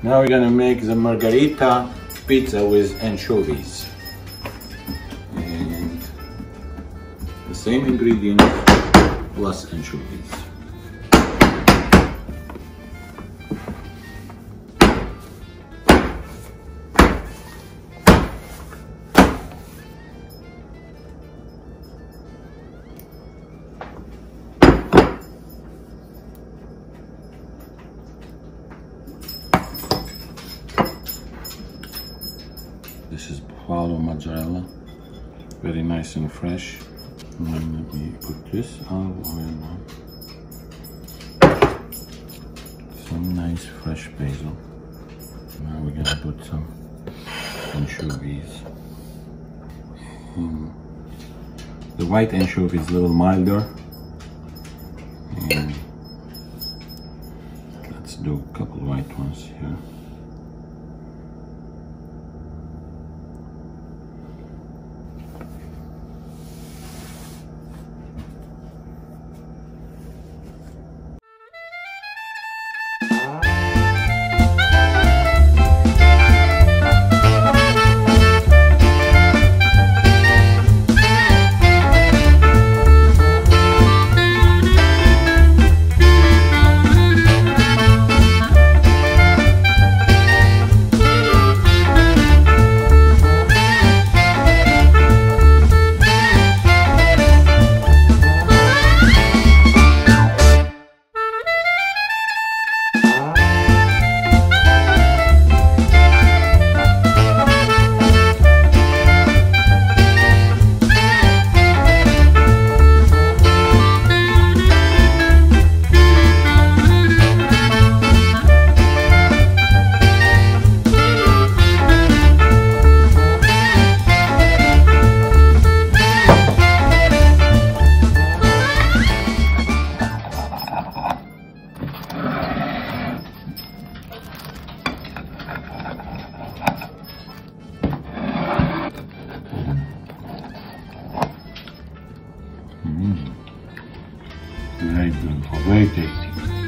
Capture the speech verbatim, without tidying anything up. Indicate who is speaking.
Speaker 1: Now we're gonna make the margarita pizza with anchovies. And the same ingredients plus anchovies. This is buffalo mozzarella, very nice and fresh. And then let me put this olive oil on. Some nice fresh basil. Now we're gonna put some anchovies. And the white anchovy is a little milder. And let's do a couple white ones here. Mm. Very beautiful, very tasty.